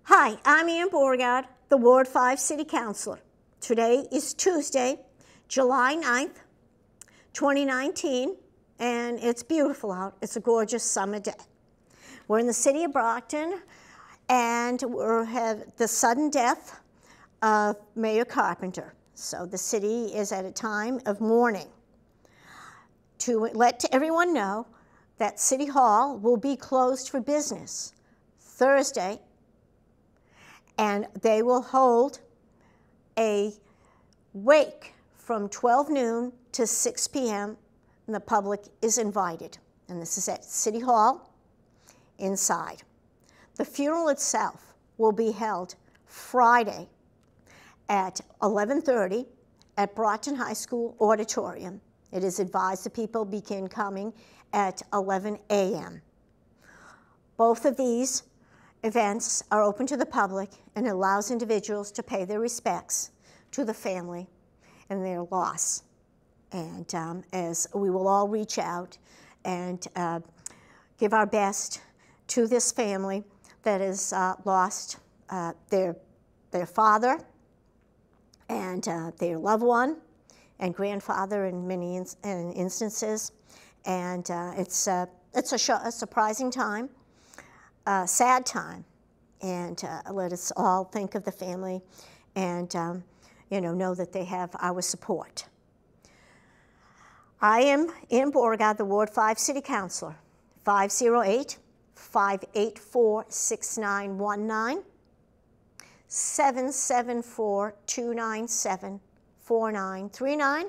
Hi, I'm Ann Beauregard, the Ward 5 City Councilor. Today is Tuesday, July 9th, 2019, and it's beautiful out. It's a gorgeous summer day. We're in the city of Brockton, and we have the sudden death of Mayor Carpenter. So the city is at a time of mourning. To let everyone know that City Hall will be closed for business Thursday, and they will hold a wake from 12 noon to 6 p.m. and the public is invited. And this is at City Hall inside. The funeral itself will be held Friday at 11:30 at Brockton High School Auditorium. It is advised that people begin coming at 11 a.m. Both of these events are open to the public and allows individuals to pay their respects to the family and their loss. And as we will all reach out and give our best to this family that has lost their father and their loved one and grandfather in many instances. And it's a surprising time. Sad time, and let us all think of the family and know that they have our support. I am Ann Beauregard, the Ward 5 City Councilor, 508-584-6919, 774-297-4939,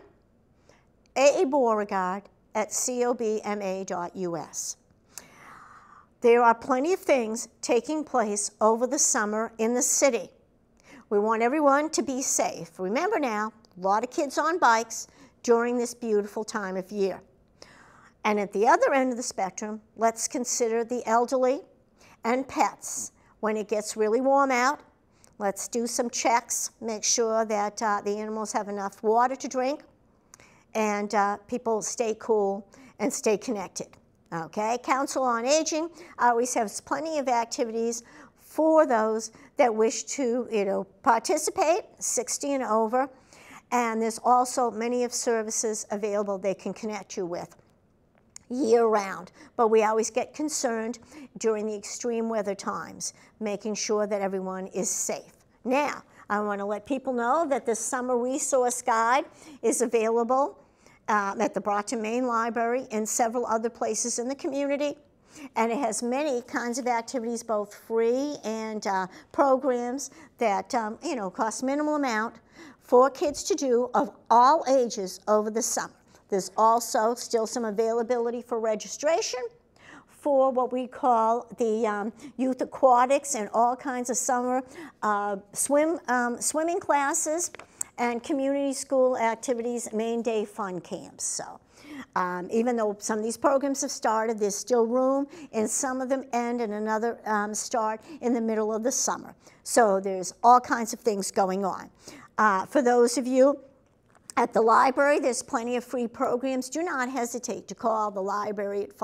aabeauregard@cobma.us. There are plenty of things taking place over the summer in the city. We want everyone to be safe. Remember now, a lot of kids on bikes during this beautiful time of year. And at the other end of the spectrum, let's consider the elderly and pets. When it gets really warm out, let's do some checks, make sure that the animals have enough water to drink, and people stay cool and stay connected. Okay, Council on Aging always has plenty of activities for those that wish to, participate, 60 and over. And there's also many of services available they can connect you with year-round. But we always get concerned during the extreme weather times, making sure that everyone is safe. Now, I want to let people know that the Summer Resource Guide is available at the Brockton Main Library and several other places in the community. And it has many kinds of activities, both free and programs that cost minimal amount for kids to do of all ages over the summer. There's also still some availability for registration for what we call the youth aquatics and all kinds of summer swimming classes and community school activities, main day fun camps. So even though some of these programs have started, there's still room, and some of them end and another start in the middle of the summer. So there's all kinds of things going on. For those of you at the library, there's plenty of free programs. Do not hesitate to call the library at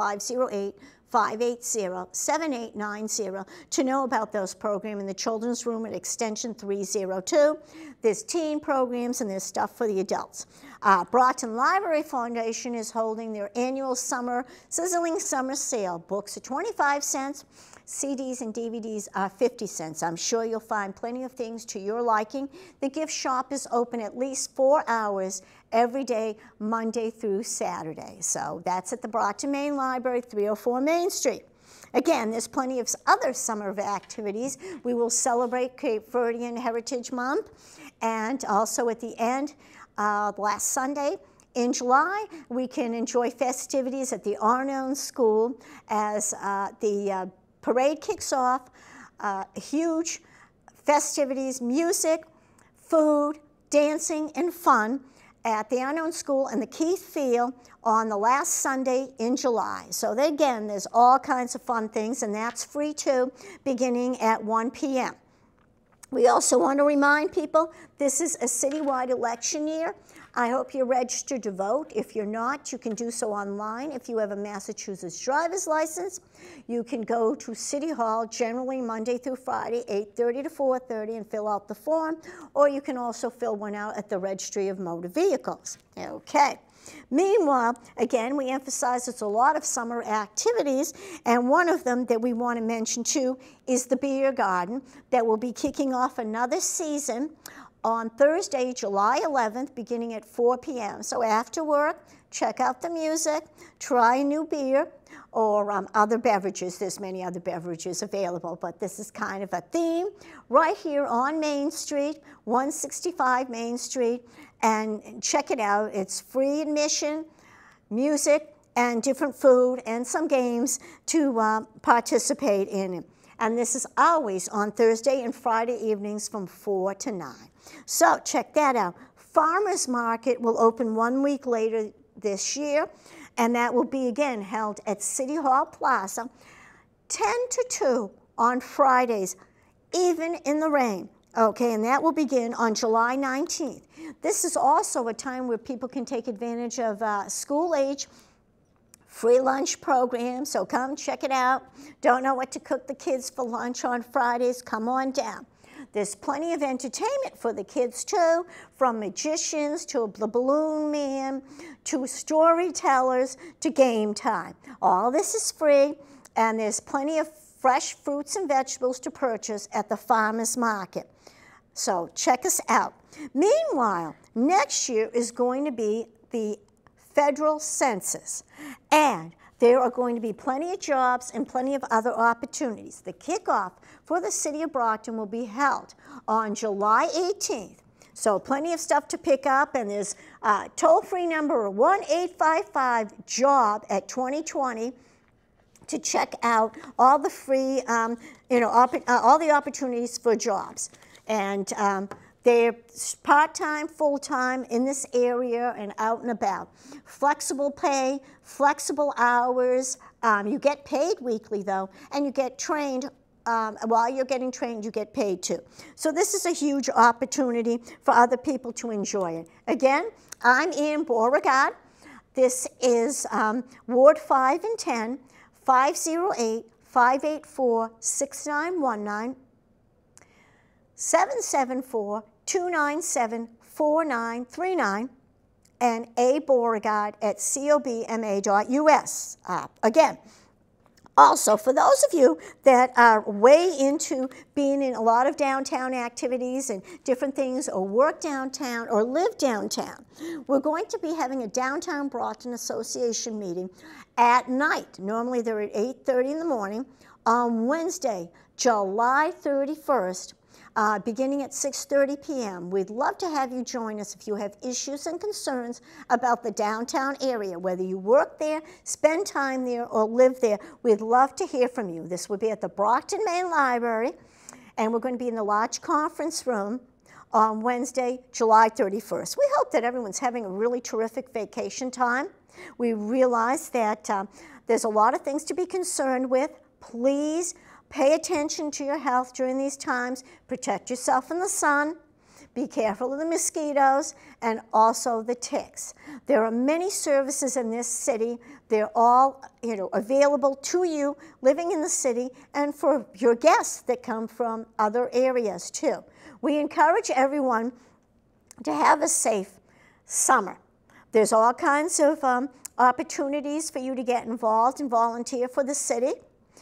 508-580-7890 to know about those programs in the children's room at extension 302. There's teen programs and there's stuff for the adults. Brockton Library Foundation is holding their annual sizzling summer sale. Books are 25 cents. CDs and DVDs are 50 cents. I'm sure you'll find plenty of things to your liking. The gift shop is open at least 4 hours every day, Monday through Saturday. So that's at the Brockton Main Library, 304 Main Street. Again, there's plenty of other summer activities. We will celebrate Cape Verdean Heritage Month, and also at the end, last Sunday, in July, we can enjoy festivities at the Arnone School as the parade kicks off. Huge festivities, music, food, dancing, and fun at the Arnone School and the Keith Field on the last Sunday in July. So again, there's all kinds of fun things, and that's free too, beginning at 1 p.m. We also want to remind people this is a citywide election year. I hope you're registered to vote. If you're not, you can do so online. If you have a Massachusetts driver's license, you can go to City Hall, generally Monday through Friday, 8:30 to 4:30, and fill out the form, or you can also fill one out at the Registry of Motor Vehicles. Okay. Meanwhile, again, we emphasize it's a lot of summer activities, and one of them that we want to mention too is the Beer Garden that will be kicking off another season on Thursday, July 11th, beginning at 4 p.m. So after work, check out the music, try a new beer, or other beverages. There's many other beverages available, but this is kind of a theme right here on Main Street, 165 Main Street, and check it out. It's free admission, music, and different food, and some games to participate in it. And this is always on Thursday and Friday evenings from 4 to 9. So check that out. Farmers Market will open 1 week later this year, and that will be again held at City Hall Plaza, 10 to 2 on Fridays, even in the rain. Okay, and that will begin on July 19th. This is also a time where people can take advantage of school-age free lunch program, so come check it out. Don't know what to cook the kids for lunch on Fridays? Come on down. There's plenty of entertainment for the kids too, from magicians to the Balloon Man to storytellers to game time. All this is free, and there's plenty of fresh fruits and vegetables to purchase at the farmers market. So check us out. Meanwhile, next year is going to be the federal census, and there are going to be plenty of jobs and plenty of other opportunities. The kickoff for the City of Brockton will be held on July 18th. So plenty of stuff to pick up, and there's a toll-free number 1-855-JOB at 2020 to check out all the free, all the opportunities for jobs. And they're part-time, full-time in this area and out and about. Flexible pay, flexible hours. You get paid weekly, though, and you get trained. While you're getting trained, you get paid, too. So this is a huge opportunity for other people to enjoy it. Again, I'm Ann Beauregard. This is Ward 5 and 10, 508-584-6919. 774-297-4939, and A. Beauregard at cobma.us. Again, also, for those of you that are way into being in a lot of downtown activities and different things, or work downtown or live downtown, we're going to be having a Downtown Brockton Association meeting at night. Normally they're at 8:30 in the morning on Wednesday, July 31st. Beginning at 6:30 p.m. We'd love to have you join us if you have issues and concerns about the downtown area, whether you work there, spend time there, or live there. We'd love to hear from you. This will be at the Brockton Main Library, and we're going to be in the large conference room on Wednesday, July 31st. We hope that everyone's having a really terrific vacation time. We realize that there's a lot of things to be concerned with. Please pay attention to your health during these times. Protect yourself in the sun. Be careful of the mosquitoes and also the ticks. There are many services in this city. They're all available to you living in the city and for your guests that come from other areas too. We encourage everyone to have a safe summer. There's all kinds of opportunities for you to get involved and volunteer for the city.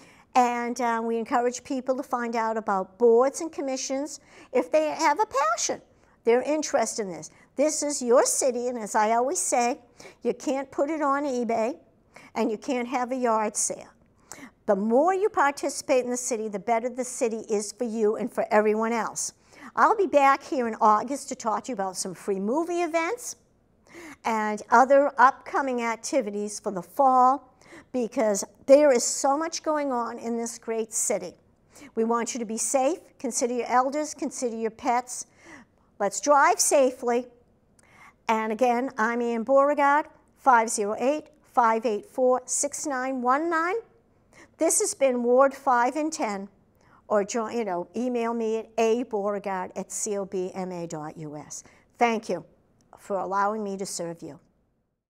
And we encourage people to find out about boards and commissions if they have a passion, they're interested in this. This is your city, and as I always say, you can't put it on eBay, and you can't have a yard sale. The more you participate in the city, the better the city is for you and for everyone else. I'll be back here in August to talk to you about some free movie events and other upcoming activities for the fall, because there is so much going on in this great city. We want you to be safe. Consider your elders. Consider your pets. Let's drive safely. And again, I'm Ann Beauregard, 508-584-6919. This has been Ward 5 and 10. Or email me at abeauregard@cobma.us. Thank you for allowing me to serve you.